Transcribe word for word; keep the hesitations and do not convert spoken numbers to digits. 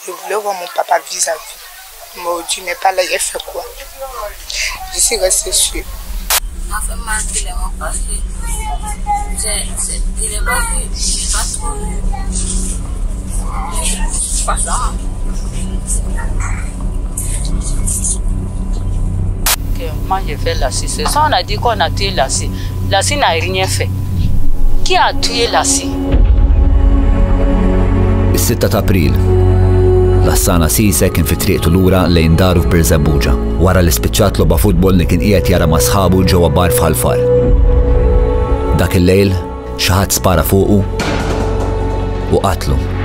Je voulais voir mon papa vis-à-vis. Il m'a dit, n'est pas là, il a fait quoi? Je suis restée sûre. Ça fait mal tellement parce que il n'est pas vu, il n'est pas trop vu. C'est pas ça. Moi j'ai fait Lassi. C'est ça, on a dit qu'on a tué Lassi. Lassi n'a rien fait. Qui a tué Lassi? Is-sitta ta' April, Lassana Cisse kien fi triqtu lura lejn daru f'Birzebbuġa wara li spiċċat logħba futbol li kien qiegħed jara ma' sħabu ġewwa bar f'Ħalfar. Dak il-lejl xi ħadd spara fuqu u qatlu.